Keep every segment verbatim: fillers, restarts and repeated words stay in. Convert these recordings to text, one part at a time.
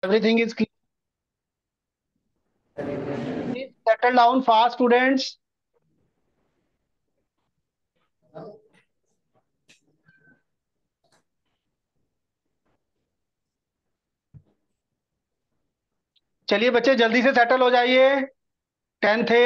Everything is clear. Please settle down fast, students. चलिए बच्चे जल्दी से सेटल हो जाइए। टेंथ है।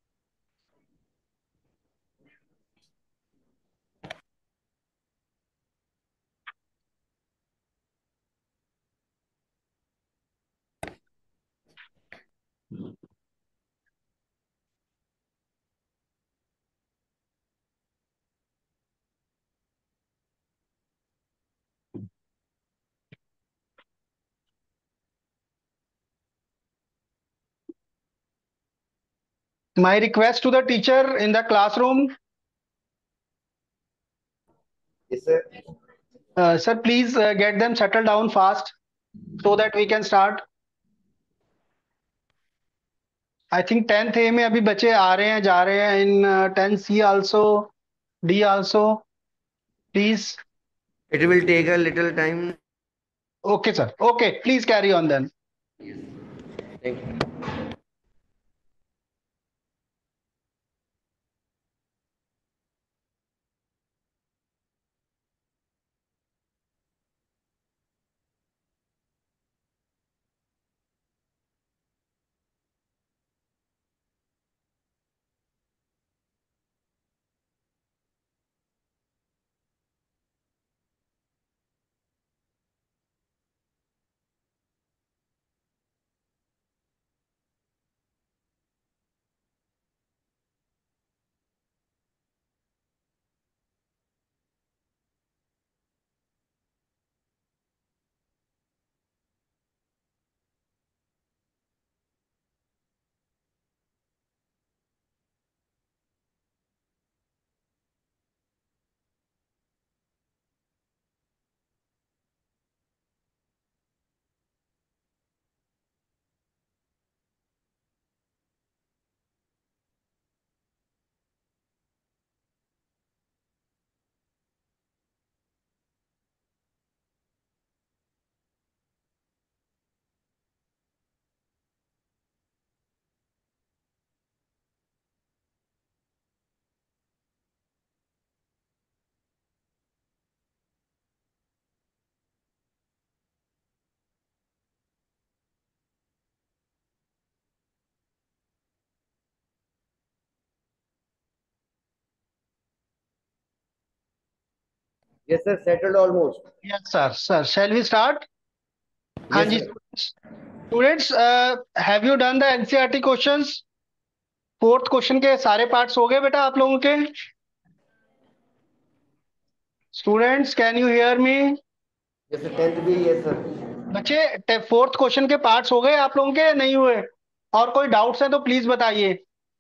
My request to the teacher in the classroom. Yes, sir. Uh, sir, please uh, get them settled down fast so that we can start. I think tenth A में अभी बच्चे आ रहे हैं जा रहे हैं in tenth C also D also please. It will take a little time. Okay sir, okay, please carry on then. Yes. Thank you. Yes, sir. Settled almost. Yes sir, sir, shall we start? हाँ Yes, जी. sir. Students, have you done the NCERT questions? Fourth question के सारे parts हो गए बेटा आप लोगों के? Students can you hear me? Yes, sir. Tenth B. Yes, sir. बच्चे फोर्थ क्वेश्चन के पार्ट्स हो गए आप लोगों के नहीं हुए? और कोई डाउट्स है तो प्लीज बताइए.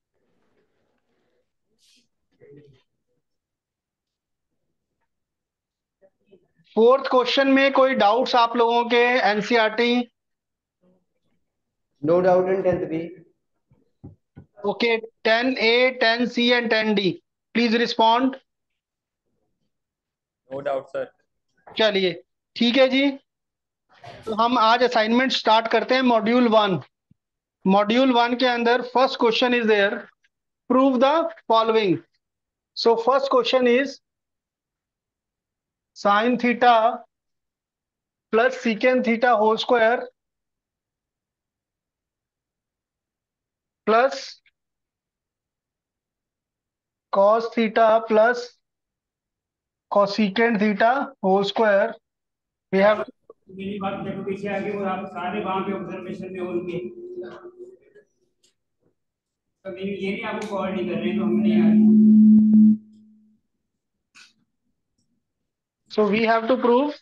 फोर्थ क्वेश्चन में कोई डाउट्स आप लोगों के NCERT? No doubt in tenth B. Okay, ten A, ten C and ten D, please respond. No doubt sir. चलिए ठीक है जी. तो हम आज असाइनमेंट स्टार्ट करते हैं. Module one. मॉड्यूल वन के अंदर first question is there, prove the following. So first question is sine theta plus secant theta whole square plus cos theta plus cosecant theta whole square. We have. मेरी बात देखो पीछे आगे वो आप सारे वहां पे ऑब्जर्वेशन में उनके तो मेरी ये नहीं आपको कॉल नहीं कर रहे हैं तो हमने यार. So we have to prove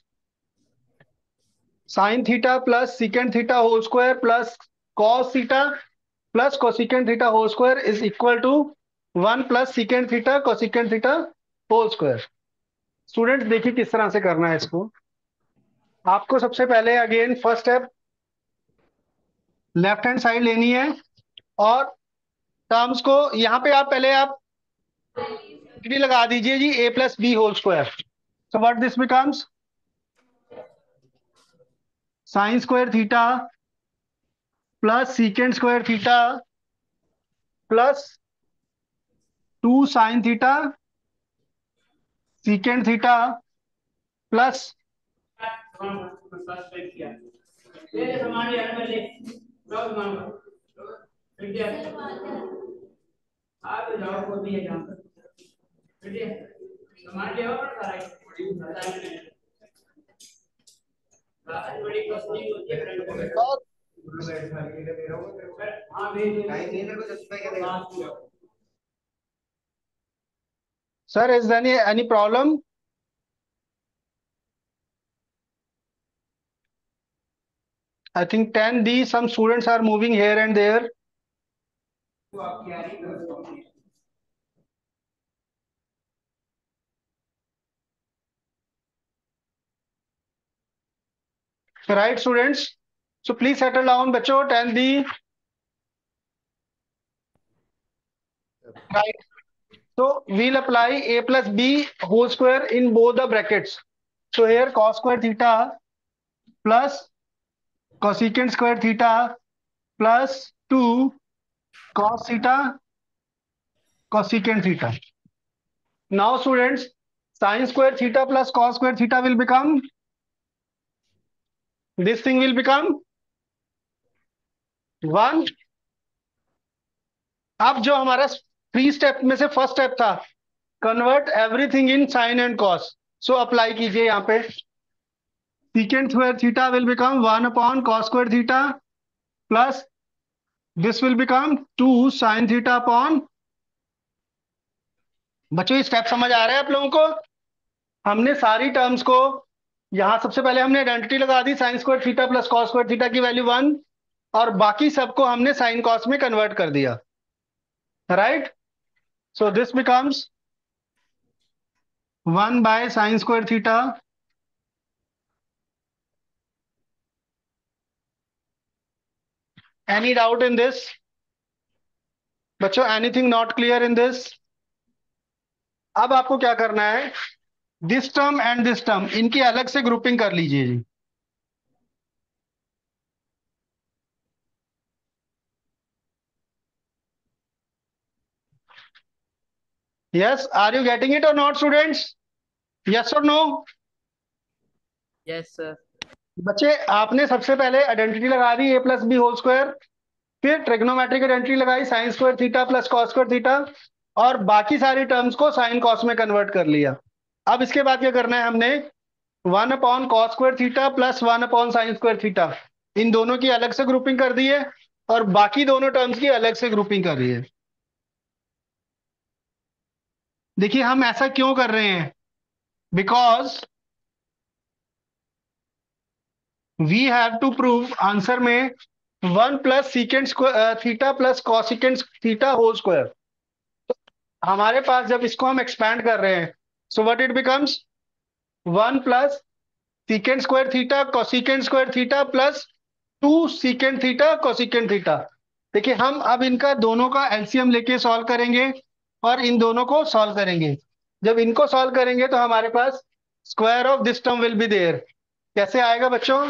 sin theta plus secant theta whole square plus cos theta plus cosecant theta whole square is equal to one plus secant theta cosecant theta whole square. Students देखिए किस तरह से करना है इसको. आपको सबसे पहले again first step left hand side लेनी है और टर्म्स को यहाँ पे आप पहले आप डिग्री लगा दीजिए जी, a plus B whole square. So what this becomes sine square theta plus secant square theta plus two sine theta secant theta plus ले ले सामान यार में ले जाओ सामान फिर दे आ तो जाओ को भी है जहां पर फिर दे सामान ले आओ और सारा बड़ी बड़ी कसौटी होती है फ्रेंड को हां भेज टाइम नहीं है मेरे को जस्टिफाई क्या देगा sir is any any problem? I think ten D, some students are moving here and there. तो आप क्या ही कर सकते हैं Right, students? So please settle down, बच्चों. ten D. Right. So we'll apply A plus B whole square in both the brackets. So here cos square theta plus cosecant square theta plus two cos theta cosecant theta. Now students, sin square theta plus cos square theta will become, this thing will become one. अब जो हमारा three step में से first step था, convert everything in sine and cos. So apply कीजिए यहाँ पे. Secant square theta will become one upon cos square theta plus this will become two sine theta upon. बच्चों ये स्टेप समझ आ रहा है आप लोगों को? हमने सारी टर्म्स को यहां सबसे पहले हमने आइडेंटिटी लगा दी, sine square theta plus cos square theta की वैल्यू वन, और बाकी सबको हमने साइन कॉस में कन्वर्ट कर दिया. Right? So this becomes one by sine square theta Any doubt in this? बच्चों anything not clear in this? अब आपको क्या करना है, this term and this term इनकी अलग से ग्रुपिंग कर लीजिए जी. Yes, are you getting it और नॉट स्टूडेंट्स? यस और नो? Yes sir. बच्चे आपने सबसे पहले आइडेंटिटी लगा दी A plus B whole square, फिर ट्रिग्नोमेट्रिक आइडेंटिटी लगाई sign square theta plus cos square theta, और बाकी सारी टर्म्स को साइन कॉस में कन्वर्ट कर लिया. अब इसके बाद क्या करना है, हमने one upon cos square theta plus one upon sine square theta इन दोनों की अलग से ग्रुपिंग कर दी है, और बाकी दोनों टर्म्स की अलग से ग्रुपिंग कर रही है. देखिए हम ऐसा क्यों कर रहे हैं, because we have to prove answer में one plus secant theta plus cosecant theta whole square. हमारे पास जब इसको हम एक्सपैंड कर रहे हैं, so what it becomes one plus secant square theta cosecant square theta plus two secant theta cosecant theta. देखिए हम अब इनका दोनों का एलसीएम लेके सॉल्व करेंगे और इन दोनों को सॉल्व करेंगे. जब इनको सॉल्व करेंगे तो हमारे पास square of this term will be there. कैसे आएगा बच्चों?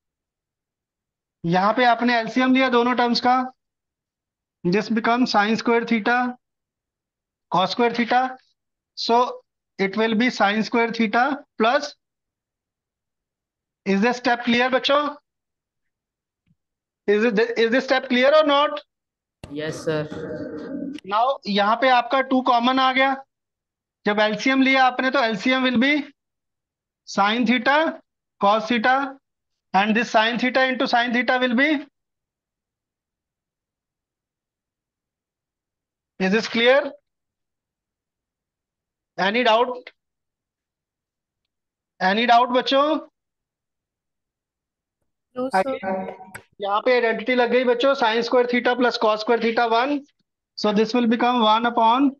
यहां पे आपने एलसीएम लिया दोनों टर्म्स का, this become sine square theta cos square theta, so it will be sine square theta plus. Is this step clear बच्चों? Is is this step clear और नॉट? Yes sir. नाउ यहाँ पे आपका two common आ गया. जब LCM लिया आपने तो LCM will be sine theta cos theta, and this sine theta into sine theta will be. Is this clear? Any doubt? Any doubt बच्चों? नो आगे सर. यहाँ पे आइडेंटिटी लग गई बच्चों, sine square theta plus cos square theta one, so this will become one upon.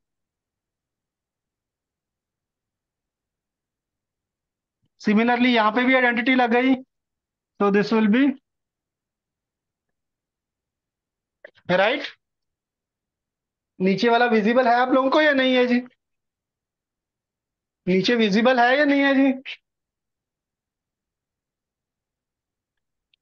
Similarly यहाँ पे भी आइडेंटिटी लग गई, so this will be right. नीचे वाला विजिबल है आप लोगों को या नहीं है जी? नीचे विजिबल है या नहीं है जी?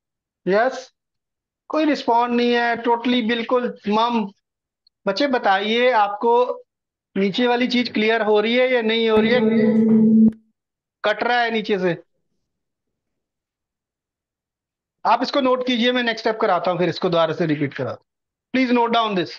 यस, कोई रिस्पॉन्ड नहीं है, टोटली बिल्कुल मम। बच्चे बताइए, आपको नीचे वाली चीज क्लियर हो रही है या नहीं हो रही है? कट रहा है नीचे से? आप इसको नोट कीजिए, मैं नेक्स्ट स्टेप कराता हूँ, फिर इसको दोबारा से रिपीट कराता हूँ। Please note down this.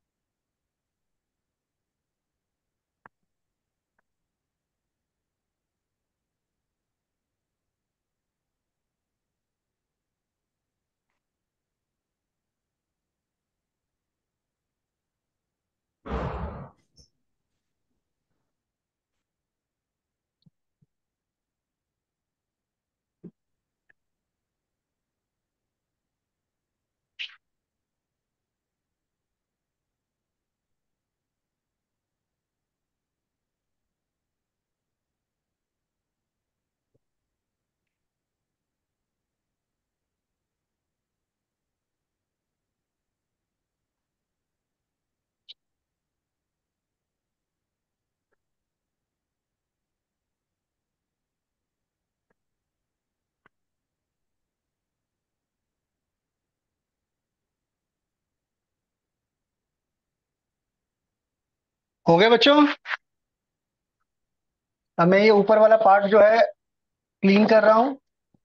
हो गया बच्चों? अब मैं ये ऊपर वाला पार्ट जो है क्लीन कर रहा हूँ।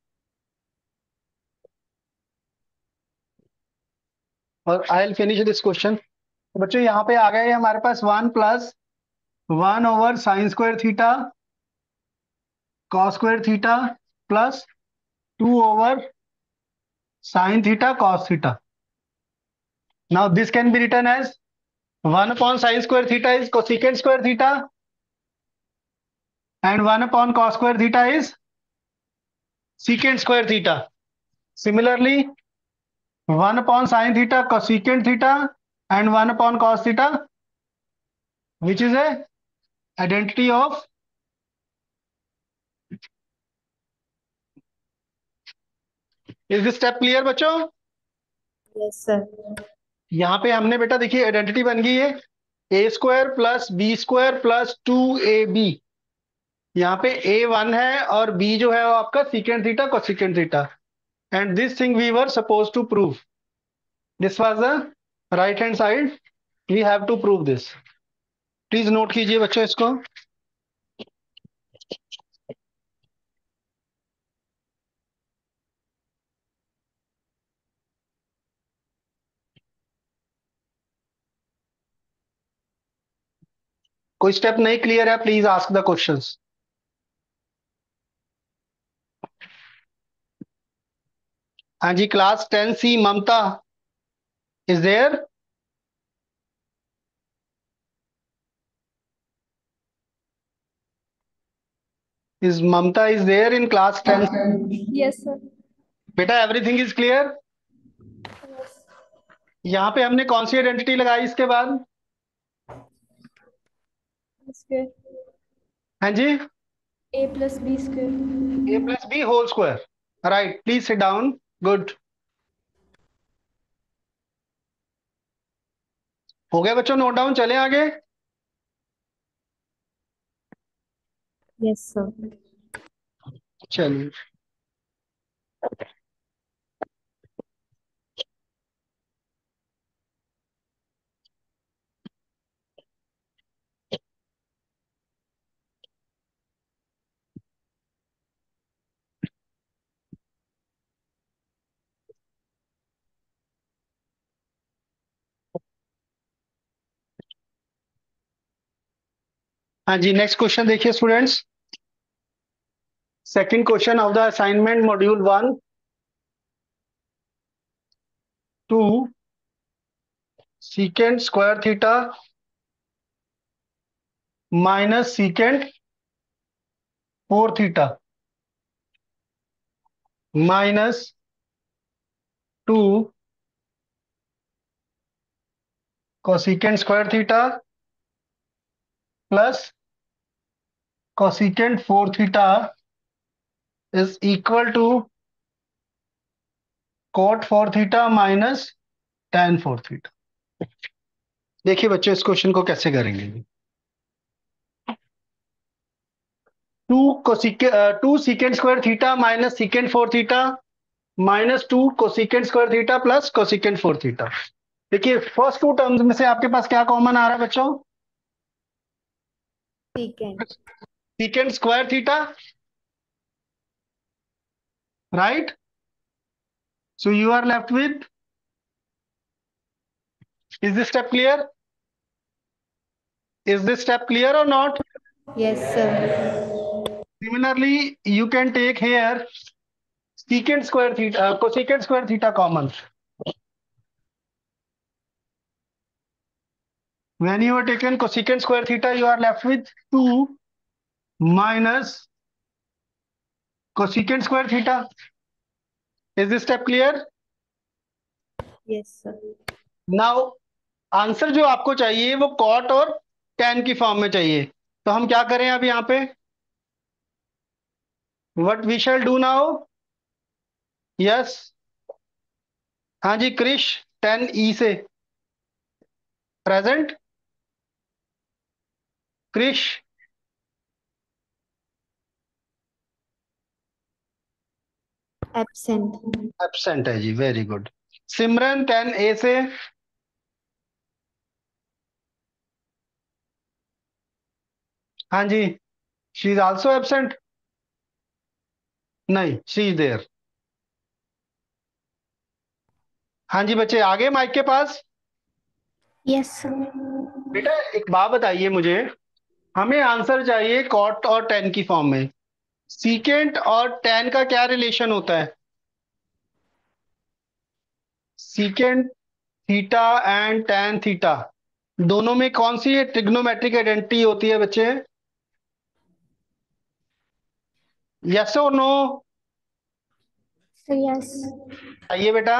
और I will finish this question. तो बच्चों यहाँ पे आ गए हमारे पास one plus one over sine square theta cos square theta plus two over sine theta cos theta. Now this can be written as one upon sine square theta is cosecant square theta and one upon cos square theta is secant square theta. Similarly, one upon sin theta cosecant theta and one upon cos theta, which is a identity of, is this step clear बच्चों? Yes sir. यहाँ पे हमने बेटा देखिए identity बन गई है A square plus B square plus two A B. यहाँ पे ए वन है और बी जो है वो आपका secant theta cosecant theta. And this thing we were suppose to prove, this was the right hand side, we have to prove this. Please note कीजिए बच्चों इसको। कोई स्टेप नहीं क्लियर है, प्लीज आस्क द क्वेश्चंस। हाँ जी, class ten C Mamta is there? Is Mamta is there in class ten? Yes sir. बेटा everything is clear? यहाँ पे हमने कौन सी आइडेंटिटी लगाई इसके बाद? स्क्वायर हाँ जी, A plus B square. A plus B whole square. Right, please sit down. Good, हो गया बच्चों, नोट डाउन, चले आगे। Yes sir. चलिए, हाँ जी, नेक्स्ट क्वेश्चन देखिए students. Second question of the assignment module one two secant square theta minus secant four theta minus two cosecant square theta plus cosecant four theta is equal to cot four theta minus tan four theta. देखिए बच्चों, इस question को कैसे करेंगे। Two cosec two secant square theta minus secant four theta minus two cosecant square theta plus cosecant four theta. देखिए first two terms में से आपके पास क्या कॉमन आ रहा है बच्चों? Secant. Secant square theta, right? So you are left with, is this step clear? Is this step clear और not? Yes, sir. Similarly, you can take here secant square theta, uh, cosecant square theta common. When you are taken cosecant square theta, you are left with two minus cosecant square theta. Is this step clear? Yes, sir. Now, answer जो आपको चाहिए वो cot और tan की form में चाहिए। तो हम क्या करें अब यहाँ पे? What we shall do now? Yes. हाँ जी क्रिश, tan e से प्रेजेंट। क्रिश, Absent. एब्सेंट है जी, very good. Simran tan a से, हाँ जी, शी इज आल्सो एब्सेंट। नहीं, शी इज देयर। हाँ जी बच्चे, आगे माइक के पास। Yes, sir. बेटा एक बात बताइए मुझे, हमें आंसर चाहिए कॉट और टेन की फॉर्म में। सीकेंट और टेन का क्या रिलेशन होता है? Secant theta and tan theta, दोनों में कौन सी ट्रिग्नोमेट्रिक आइडेंटिटी होती है बच्चे? यस और नो? So yes. आइए बेटा,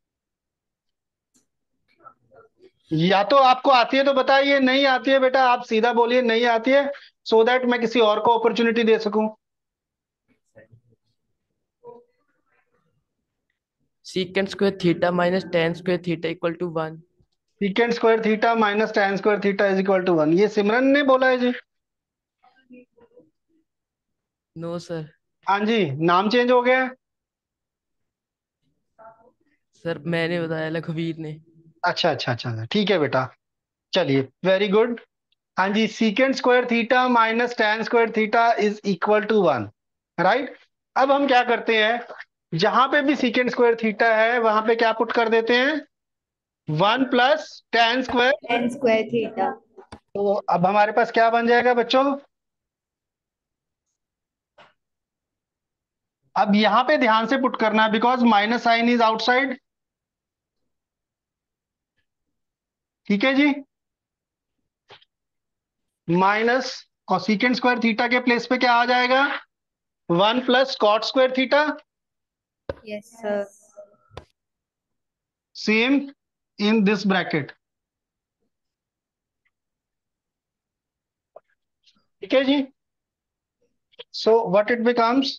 या तो आपको आती है तो बताइए, नहीं आती है बेटा आप सीधा बोलिए नहीं आती है, सो दैट मैं किसी और को अपॉर्चुनिटी दे सकूं। Secant square theta minus tan square theta equal to one. Secant square theta minus tan square theta is equal to one, ये सिमरन ने बोला है जी। No, sir. हाँ जी, नाम चेंज हो गया है। सर मैंने बताया, लखवीर ने। अच्छा अच्छा अच्छा, ठीक है बेटा, चलिए वेरी गुड। हाँ जी, secant square theta minus tan square theta is equal to one, right? अब हम क्या करते हैं, जहां पे भी सीकेंट स्क्वायर थीटा है वहां पे क्या पुट कर देते हैं? One plus tan square. Tan square theta. तो अब हमारे पास क्या बन जाएगा बच्चों? अब यहां पे ध्यान से पुट करना है because minus sign is outside. ठीक है जी, माइनस कॉसिकेंट स्क्वायर थीटा के प्लेस पे क्या आ जाएगा? One plus cot square theta, Yes, sir. Same in this bracket. ठीक है जी, so what it becomes?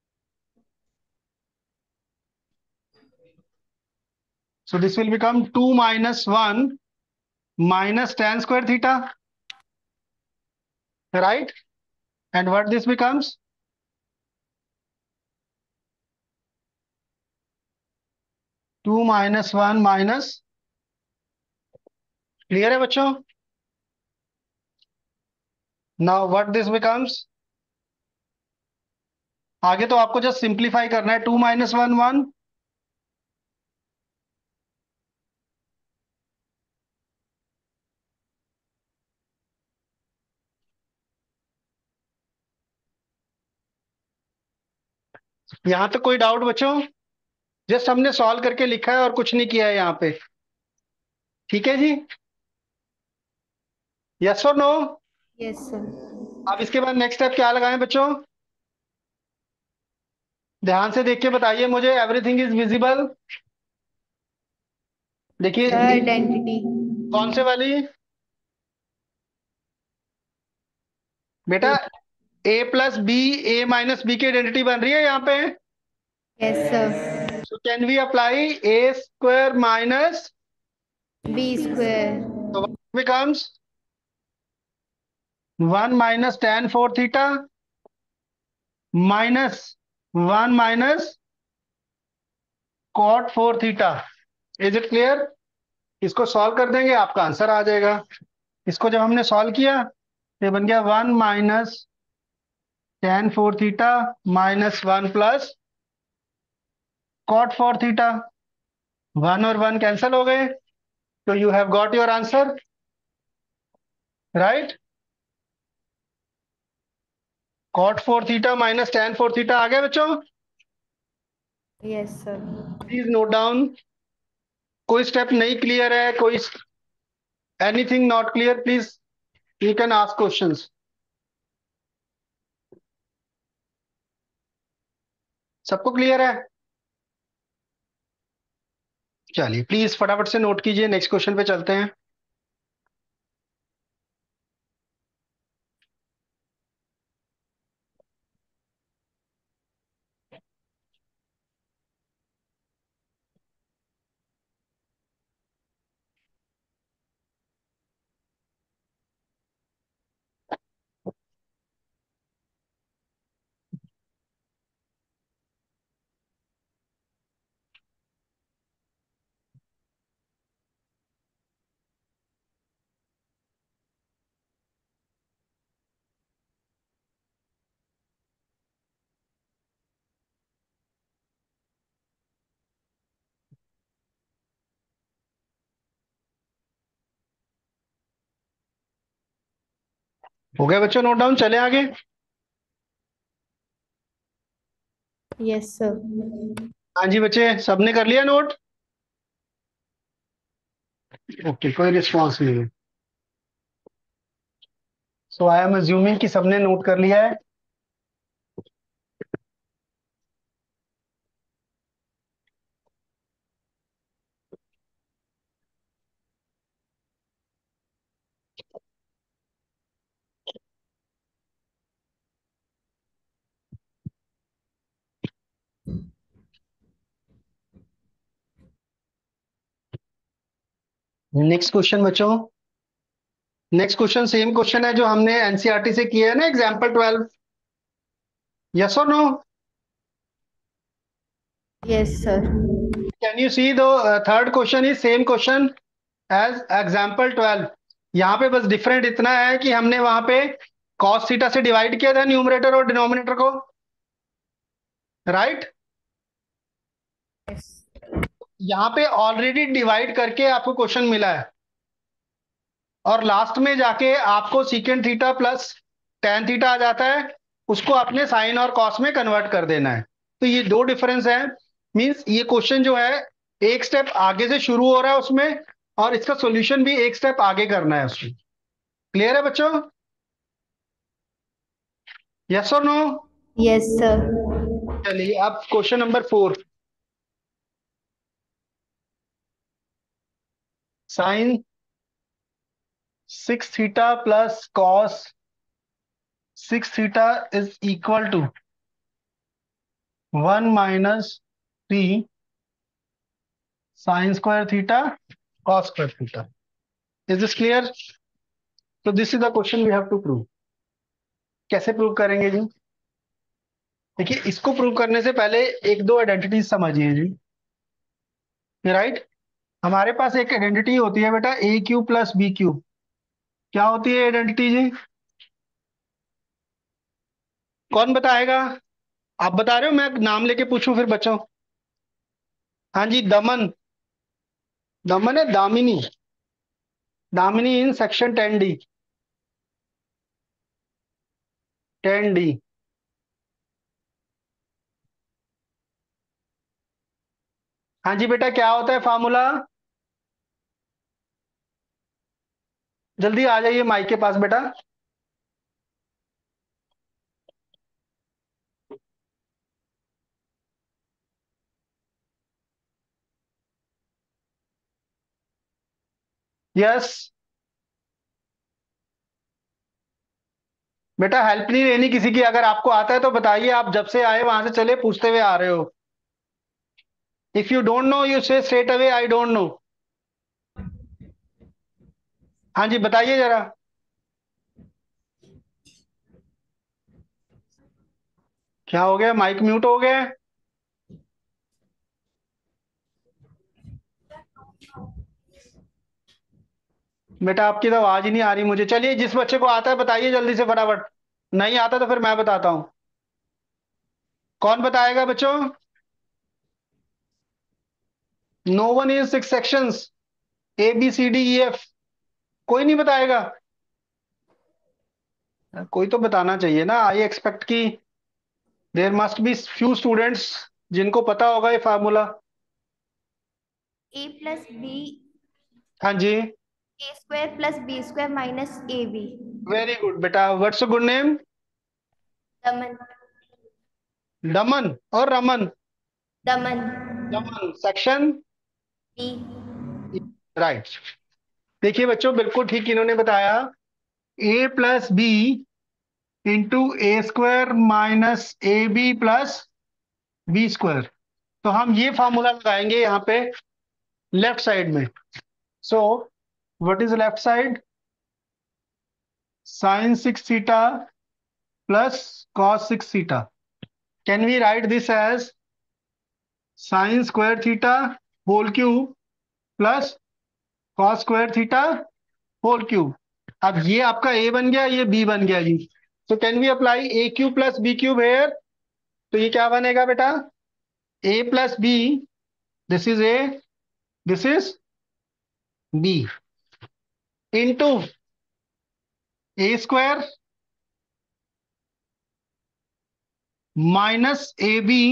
So this will become two minus one minus tan square theta, right? And what this becomes? two minus one minus, clear है बच्चों? Now what this becomes? आगे तो आपको just simplify करना है, to minus one one, यहां तक कोई डाउट बच्चों? जस्ट हमने सॉल्व करके लिखा है और कुछ नहीं किया है यहाँ पे। ठीक है जी, यस और नो? Yes, sir. अब इसके बाद नेक्स्ट स्टेप क्या लगाएं बच्चों? ध्यान से देख के बताइए मुझे, एवरीथिंग इज विजिबल। देखिए, Third entity. कौन से वाली बेटा? A plus B, A minus B की आइडेंटिटी बन रही है यहाँ पे। Yes, sir. So can we apply a square minus, B square. so what becomes one minus tan four theta minus one minus cot four theta. Is it clear? इसको solve कर देंगे, आपका आंसर आ जाएगा। इसको जब हमने सॉल्व किया तो ये बन गया one minus tan four theta minus one plus cot four theta. One और वन कैंसिल हो गए, तो you have got your answer, right? Cot four theta minus tan four theta आ गया बच्चों? Yes, sir. Please note down. कोई step नहीं clear है, कोई anything not clear, please you can ask questions. सबको क्लियर है? चलिए प्लीज फटाफट से नोट कीजिए, नेक्स्ट क्वेश्चन पे चलते हैं। हो गया बच्चों नोट डाउन? चले आगे। Yes, sir. हाँ जी बच्चे, सबने कर लिया नोट? ओके, कोई रिस्पॉन्स नहीं है। सो आई एम अज्यूमिंग कि सबने नोट कर लिया है। नेक्स्ट क्वेश्चन बच्चों, नेक्स्ट क्वेश्चन सेम क्वेश्चन है जो हमने एनसीईआरटी से किया है ना, एग्जाम्पल ट्वेल्व। यस और no? Yes, sir. Can you see the third question is same question as example twelve. यहाँ पे बस डिफरेंट इतना है कि हमने वहां पे कॉस थीटा से डिवाइड किया था न्यूमरेटर और डिनोमिनेटर को, राइट? Yes. यहाँ पे ऑलरेडी डिवाइड करके आपको क्वेश्चन मिला है, और लास्ट में जाके आपको secant theta plus tan theta आ जाता है, उसको अपने साइन और कॉस में कन्वर्ट कर देना है। तो ये दो डिफरेंस है। मींस ये क्वेश्चन जो है एक स्टेप आगे से शुरू हो रहा है उसमें, और इसका सॉल्यूशन भी एक स्टेप आगे करना है उसमें। क्लियर है बच्चों? यस और नो? Yes, sir. चलिए अब question number four. Sine six theta plus cos six theta is equal to one minus three sine square theta cos square theta. Is this clear? तो this is the question we have to prove. कैसे prove करेंगे जी? देखिए, इसको prove करने से पहले एक दो आइडेंटिटीज समझिए जी, राइट? हमारे पास एक आइडेंटिटी होती है बेटा, A cube plus B cube. क्या होती है आइडेंटिटी जी? कौन बताएगा? आप बता रहे हो, मैं नाम लेके पूछूं फिर बच्चों? हाँ जी, दमन। दमन है Damini, Damini in section ten D. Ten D. हाँ जी बेटा, क्या होता है फॉर्मूला? जल्दी आ जाइए माइक के पास बेटा। यस बेटा, हेल्प नहीं लेनी किसी की। अगर आपको आता है तो बताइए, आप जब से आए वहां से चले पूछते हुए आ रहे हो। If you don't know you say straight away I don't know. हाँ जी बताइए जरा। क्या हो गया? माइक म्यूट हो गया है? बेटा आपकी तो आवाज ही नहीं आ रही मुझे। चलिए जिस बच्चे को आता है बताइए जल्दी से फटाफट, नहीं आता तो फिर मैं बताता हूं। कौन बताएगा बच्चों? No one is six sections, A B C D E F. कोई नहीं बताएगा? कोई तो बताना चाहिए ना। आई एक्सपेक्ट कि there must be few students जिनको पता होगा ये फार्मूला। ए प्लस बी, हाँ जी, A square plus B square minus A B. Very good बेटा। What's good name? Daman. Daman और Raman? Daman. Daman. Section B. Right. देखिए बच्चों बिल्कुल ठीक इन्होंने बताया। ए plus B into A square minus A B plus B square. तो हम ये फार्मूला लगाएंगे यहाँ पे लेफ्ट साइड में। So what is left side? Sine six theta plus cos six theta. Can we write this as sine square theta whole cube plus cos square theta whole cube. अब ये आपका ए बन गया, ये बी बन गया जी। तो can we apply A cube plus B cube here? तो ये क्या बनेगा बेटा? A plus B, this is A, this is B, into A square minus A B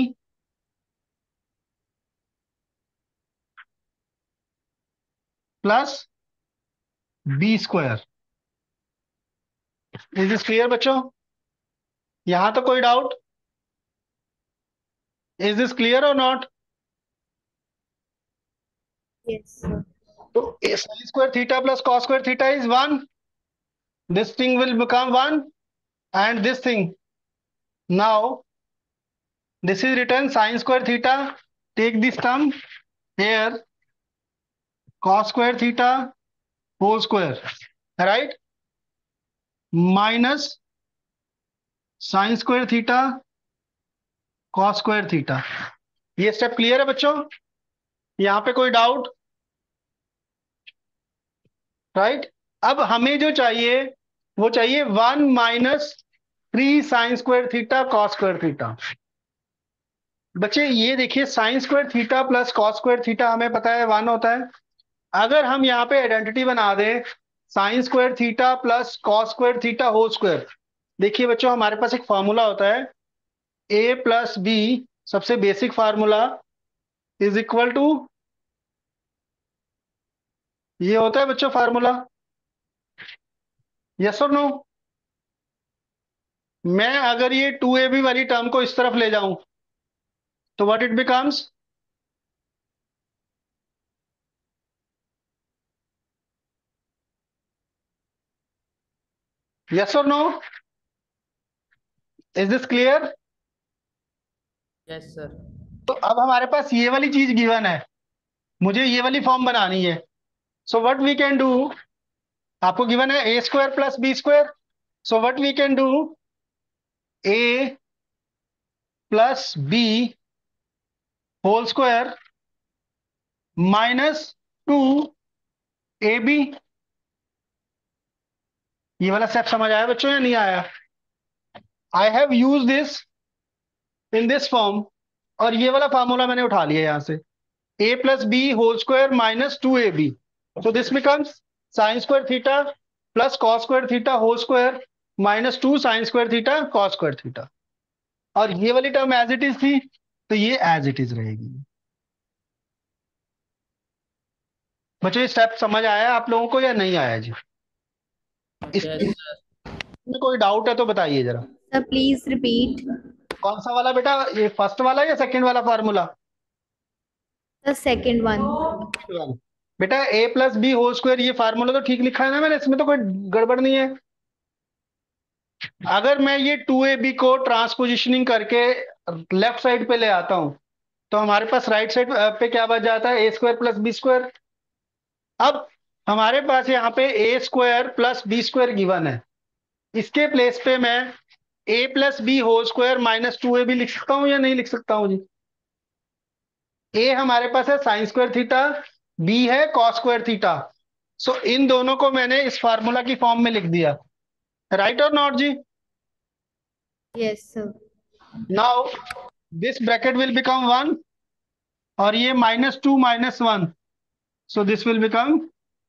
plus B square. Is this clear बच्चों? यहां तो कोई डाउट? इज दिस क्लियर और नॉट? Yes sir. तो sine square theta plus cos square theta is one, this thing will become one, and this thing now this is written sin square theta, take this term here, cos square theta whole square, right, minus sin square theta cos square theta। ये step clear है बच्चों? यहां पे कोई doubt? Right. अब हमें जो चाहिए वो चाहिए one minus three sine square theta cos square theta. बच्चे ये देखिए sine square theta plus cos square theta हमें पता है वन होता है। अगर हम यहाँ पे आइडेंटिटी बना दें sine square theta plus cos square theta whole square. देखिए बच्चों हमारे पास एक फार्मूला होता है ए प्लस बी, सबसे basic formula is equal to, ये होता है बच्चों फार्मूला, यस और नो? मैं अगर ये टू ए बी वाली टर्म को इस तरफ ले जाऊं तो व्हाट इट बिकम्स? यस और no? Is this clear? Yes sir. तो अब हमारे पास ये वाली चीज गिवन है, मुझे ये वाली फॉर्म बनानी है। So what we can do, आपको गिवन है A square plus B square. So what we can do, A plus B whole square minus two A B. ये वाला स्टेप समझ आया बच्चों या नहीं आया? I have use this in this form, और ये वाला फार्मूला मैंने उठा लिया यहां से, A plus B whole square minus two A B. So this becomes sine square theta plus cos square theta whole square minus two sine square theta cos square theta. और ये वाली टर्म एज इट इज थी तो ये as it is रहेगी। बच्चों ये step समझ आया आप लोगों को या नहीं आया जी? यस इसमें सर। कोई डाउट है तो बताइए जरा। Sir please repeat. कौन सा वाला बेटा, ये फर्स्ट वाला या सेकंड वाला फार्मूला? The second one. बेटा A plus B whole square, ये फार्मूला तो ठीक लिखा है ना मैंने, इसमें तो कोई गड़बड़ नहीं है। अगर मैं ये टू ए बी को ट्रांसपोजिशनिंग करके लेफ्ट साइड पे ले आता हूं तो हमारे पास राइट साइड पे क्या बच जाता है, A square plus B square. अब हमारे पास यहाँ पे A square plus B square given है, इसके प्लेस पे मैं A plus B whole square minus two A B लिख सकता हूँ या नहीं लिख सकता हूँ जी? ए हमारे पास है साइन स्क्वायर थीटा बी है कॉस स्क्वायर थीटा। सो इन दोनों को मैंने इस फार्मूला की फॉर्म में लिख दिया, राइट और नॉट जी? Yes, sir. Now this bracket will become one और ये minus two minus one, so this will become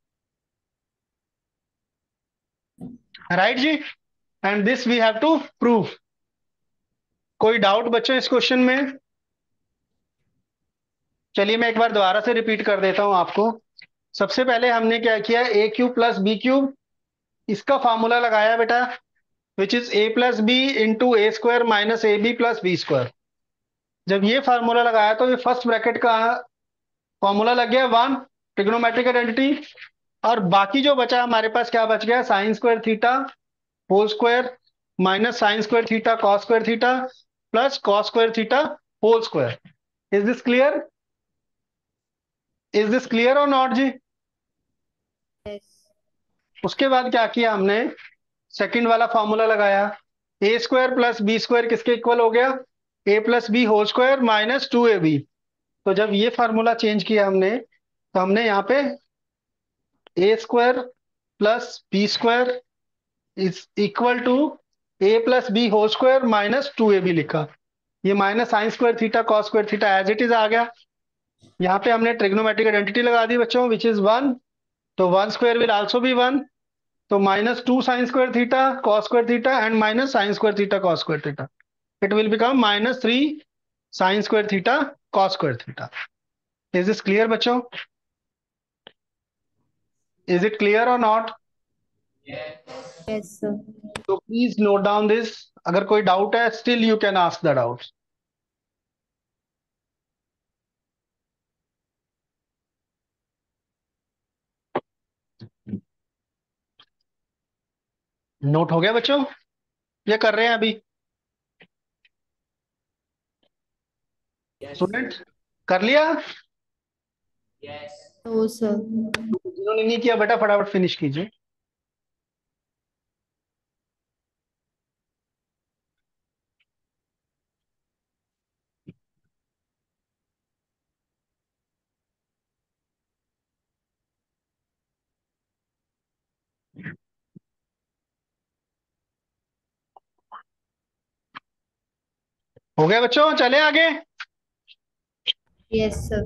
right जी, and this we have to prove. कोई डाउट बच्चों इस क्वेश्चन में? चलिए मैं एक बार दोबारा से रिपीट कर देता हूं आपको। सबसे पहले हमने क्या किया, A cube plus B cube, इसका फॉर्मूला लगाया बेटा, which is A plus B into A square minus A B plus B square. जब ये फार्मूला लगाया तो ये फर्स्ट ब्रैकेट का फॉर्मूला लग गया वन, ट्रिग्नोमेट्रिक आइडेंटिटी। और बाकी जो बचा हमारे पास क्या बच गया, sine square theta whole square minus sine square theta cos square theta plus cos square theta whole square. Is this clear? Is this clear और नॉट जी? Yes. उसके बाद क्या किया हमने, सेकंड वाला फॉर्मूला लगाया, A square plus B square किसके इक्वल हो गया, A plus B whole square minus two A B. तो जब ये फार्मूला चेंज किया हमने, तो हमने यहाँ पे A square plus B square is equal to A plus B whole square minus two A B लिखा। ये minus sine square theta cos square theta as it is आ गया। यहाँ पे हमने ट्रिग्नोमेट्रिक आइडेंटिटी लगा दी बच्चों, विच इज वन, तो one square will also be one, तो minus two sine square theta cos square theta and minus sine square theta cos square theta, it will become minus three sine square theta cos square theta. Is this clear बच्चों? Is it clear और not? Yes, sir. तो please note down this, अगर कोई doubt है still you can ask the doubt. Note हो गया बच्चों, ये कर रहे हैं अभी स्टूडेंट? कर लिया? No, sir. जिन्होंने नहीं किया बेटा फटाफट फिनिश कीजिए। हो गया बच्चों, चले आगे। Yes, sir.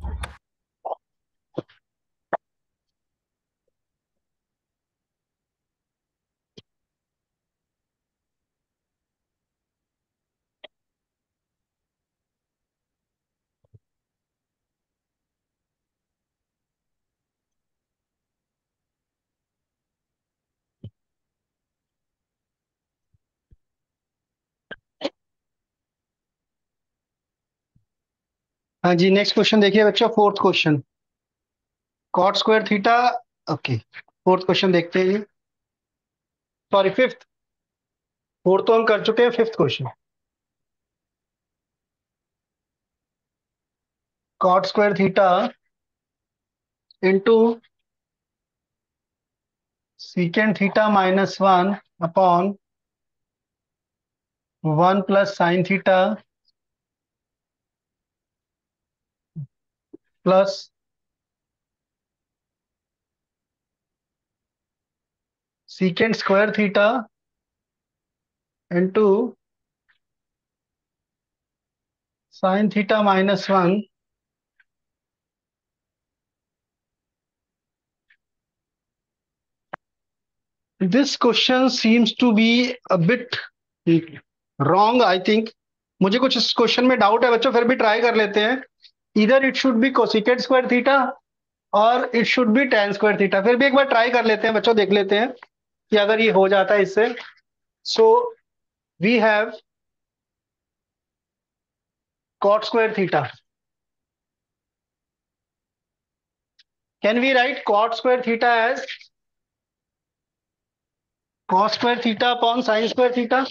हाँ जी, नेक्स्ट क्वेश्चन देखिए बच्चों, fourth question, cot square theta. Okay, fourth question देखते हैं। सॉरी फिफ्थ, फोर्थ तो हम कर चुके हैं, fifth question, cot square theta into secant theta minus one upon one plus sine theta plus secant square theta into sine theta minus one this question seems to be a bit wrong I think. मुझे कुछ इस question में doubt है बच्चों, फिर भी try कर लेते हैं। इधर it should be cosecant square theta और it should be tan square theta. फिर भी एक बार ट्राई कर लेते हैं बच्चों, देख लेते हैं कि अगर ये हो जाता है इससे। So we have cot square theta. Can we write cot square theta as cos square theta upon sin square theta?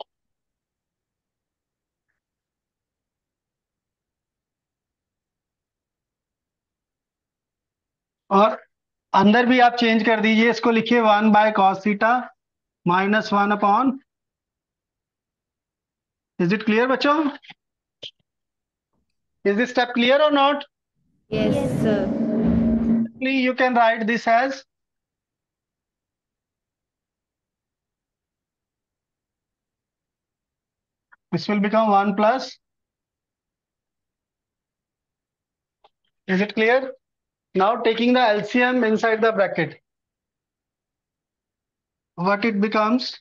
और अंदर भी आप चेंज कर दीजिए, इसको लिखिए one by cos theta minus one upon. Is it clear बच्चों? Is this step clear और not? Yes, sir. You can write this as this will become one plus. Is it clear? Now taking the L C M inside the bracket, what it becomes?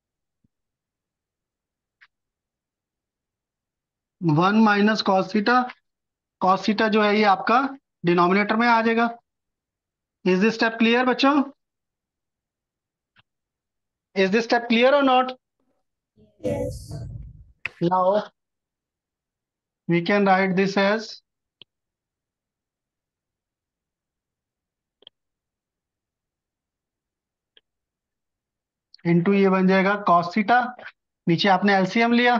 One minus cos theta. Cos theta जो है ये आपका denominator में आ जाएगा. Is this step clear बच्चों? Is this step clear और not? Yes. Now we can write this as into ये बन जाएगा कॉस थीटा. नीचे आपने एलसीएम लिया.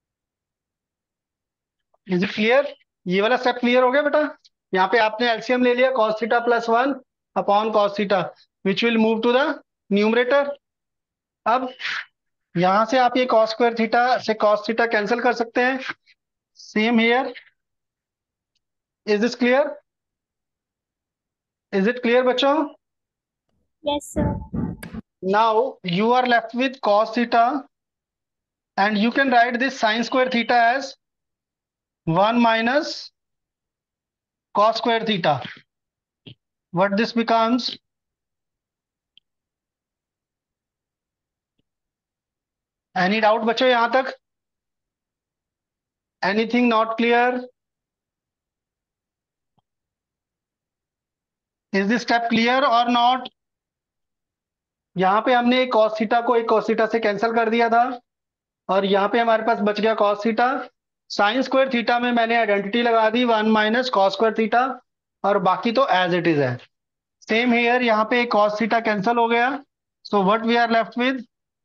Is it clear? ये वाला स्टेप क्लियर हो गया बेटा? यहाँ पे आपने एलसीएम ले लिया cos theta plus one upon cos theta which will move to the numerator. अब यहां से आप ये कॉस स्क्वायर थीटा से कॉस थीटा कैंसिल कर सकते हैं. Same here. Is this clear? Is it clear बच्चों? Yes, sir. Now you are left with cos theta and you can write this sin square theta as one minus cos square theta. What this becomes? Any doubt बच्चों यहाँ तक? Anything not clear? Is this step clear or not? यहाँ पे हमने एक cos theta को एक cos theta से कैंसिल कर दिया था और यहाँ पे हमारे पास बच गया cos theta. Sine square theta में मैंने आइडेंटिटी लगा दी one minus cos square theta और बाकी तो एज इट इज है. Same here. यहाँ पे cos थीटा कैंसिल हो गया. So what we are left with?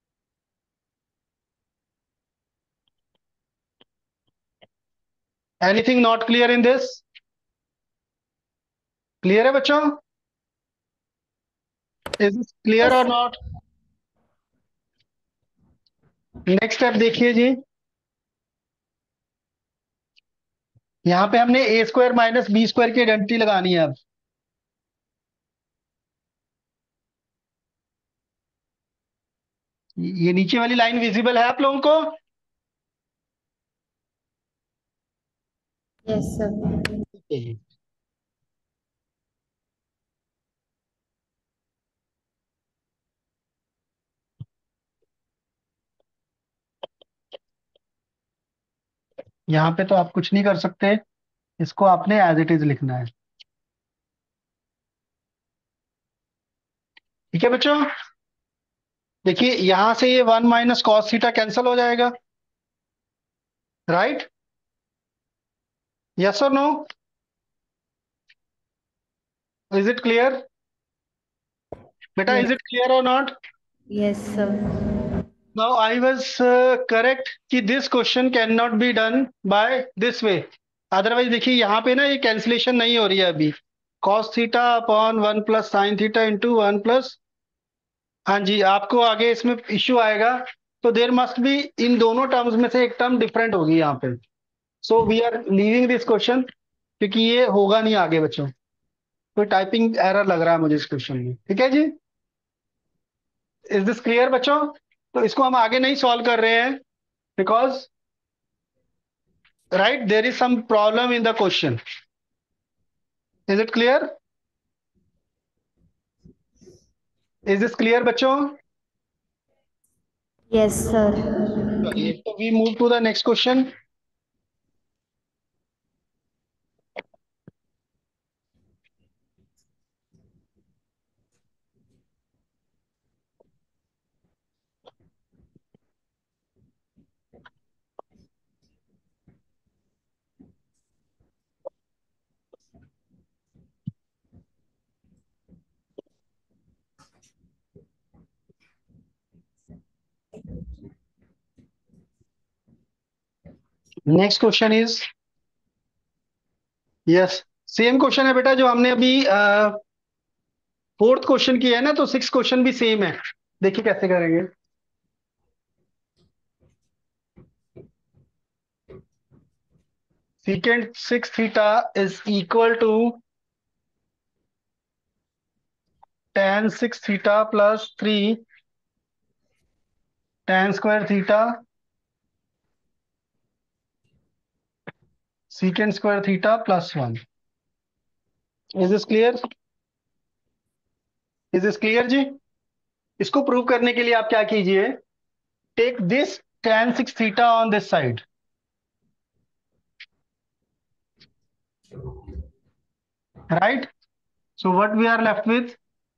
Anything not clear in this? Clear है बच्चों? इज दिस क्लियर और नॉट? नेक्स्ट स्टेप देखिए जी. यहाँ पे हमने A square minus B square की आइडेंटिटी लगानी है. अब ये नीचे वाली लाइन विजिबल है आप लोगों को? Yes, sir. यहाँ पे तो आप कुछ नहीं कर सकते. इसको आपने एज इट इज लिखना है. ठीक है बच्चों? देखिए यहां से ये one minus cos theta cancel हो जाएगा. राइट? यस और नो? इज इट क्लियर बेटा? इज इट क्लियर और not? Yes, sir. Now I was uh, correct कि this question cannot be done by this way. Otherwise देखिए यहाँ पे ना ये कैंसिलेशन नहीं हो रही है अभी. cos theta upon one plus sine theta into one plus. हाँ जी, आपको आगे इसमें इश्यू आएगा. तो देर मस्ट बी इन दोनों टर्म्स में से एक टर्म डिफरेंट होगी यहाँ पे. So we are leaving this question क्योंकि ये होगा नहीं आगे बच्चों. कोई टाइपिंग एरर लग रहा है मुझे इस क्वेश्चन में. ठीक है जी? इज दिस क्लियर बच्चों? तो इसको हम आगे नहीं सॉल्व कर रहे हैं because right there is some problem in the question. Is it clear? Is this clear बच्चों? Yes, sir. So we move to the next question. Next question is yes same question है बेटा जो हमने अभी fourth question किया है ना. तो सिक्स क्वेश्चन भी सेम है. देखिए कैसे करेंगे. secant six theta is equal to tan six theta plus three tan square theta secant square theta plus one. Is this clear? Is this clear जी? इसको प्रूव करने के लिए आप क्या कीजिए, take this tan six theta on this side, right? So what we are left with,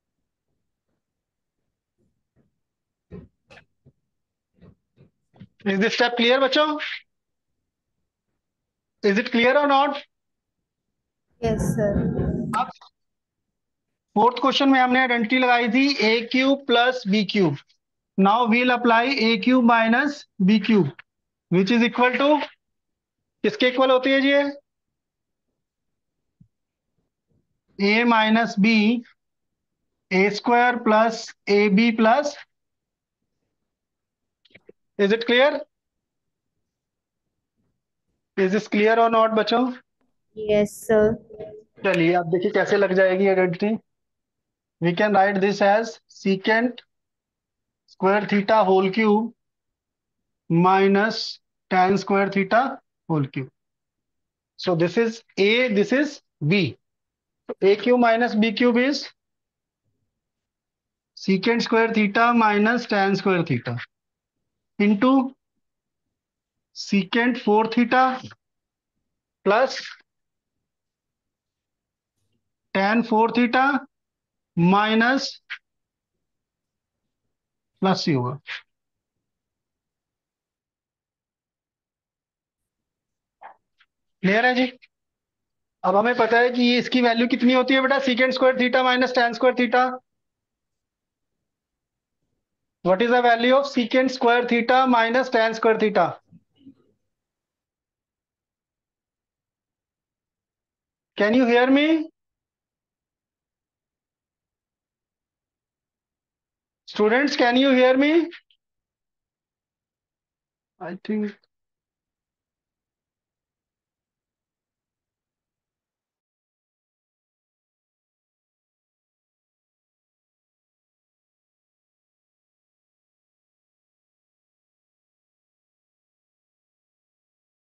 is this step clear बच्चों? Is it clear और नॉट? Yes, sir. अब फोर्थ क्वेश्चन में हमने आइडेंटिटी लगाई थी a cube plus B cube. Now we'll apply A cube minus b cube which is equal to, किसके इक्वल होती है जी? A minus b a square plus a B plus, is it clear? Is this clear और not बच्चों? Yes, sir. चलिए अब देखिए कैसे लग जाएगी identity. We can write this as secant square theta whole cube minus tan square theta whole cube. So this is A, this is b. A cube minus b cube is secant square theta minus tan square theta into secant four theta plus tan four theta minus plus c होगा। Clear है जी? अब हमें पता है कि ये इसकी value कितनी होती है बेटा, secant square theta minus tan square theta. What is the value of secant square theta minus tan square theta? Can you hear me students? Can you hear me? I think